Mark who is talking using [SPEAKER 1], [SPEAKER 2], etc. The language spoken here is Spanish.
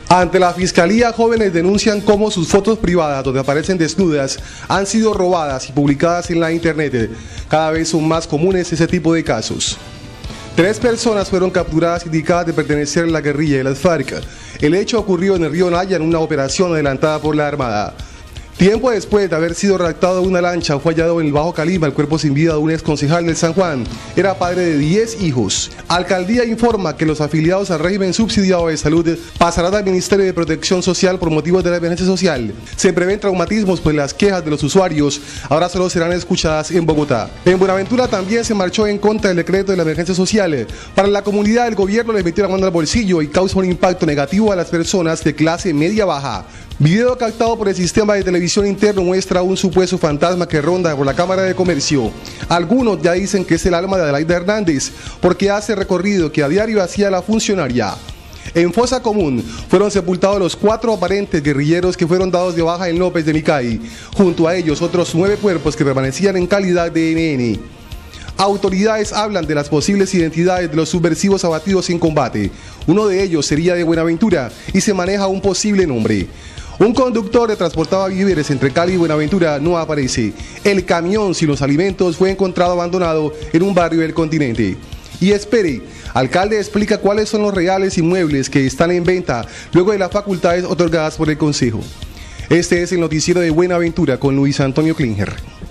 [SPEAKER 1] Ante la fiscalía, jóvenes denuncian cómo sus fotos privadas, donde aparecen desnudas, han sido robadas y publicadas en la internet. Cada vez son más comunes ese tipo de casos. 3 personas fueron capturadas indicadas de pertenecer a la guerrilla de las FARC. El hecho ocurrió en el río Naya en una operación adelantada por la Armada. Tiempo después de haber sido raptado de una lancha, fue hallado en el Bajo Calima el cuerpo sin vida de un exconcejal del San Juan. Era padre de 10 hijos. Alcaldía informa que los afiliados al régimen subsidiado de salud pasarán al Ministerio de Protección Social por motivos de la emergencia social. Se prevén traumatismos, pues las quejas de los usuarios ahora solo serán escuchadas en Bogotá. En Buenaventura también se marchó en contra del decreto de la emergencia social. Para la comunidad, el gobierno les metió la mano al bolsillo y causa un impacto negativo a las personas de clase media-baja. Video captado por el sistema de televisión interno muestra un supuesto fantasma que ronda por la Cámara de Comercio. Algunos ya dicen que es el alma de Adelaida Hernández, porque hace recorrido que a diario hacía la funcionaria. En Fosa Común fueron sepultados los 4 aparentes guerrilleros que fueron dados de baja en López de Micay. Junto a ellos otros 9 cuerpos que permanecían en calidad de NN. Autoridades hablan de las posibles identidades de los subversivos abatidos en combate. Uno de ellos sería de Buenaventura y se maneja un posible nombre. Un conductor que transportaba víveres entre Cali y Buenaventura no aparece. El camión sin los alimentos fue encontrado abandonado en un barrio del continente. Y espere, alcalde explica cuáles son los reales inmuebles que están en venta luego de las facultades otorgadas por el Consejo. Este es el noticiero de Buenaventura con Luis Antonio Klinger.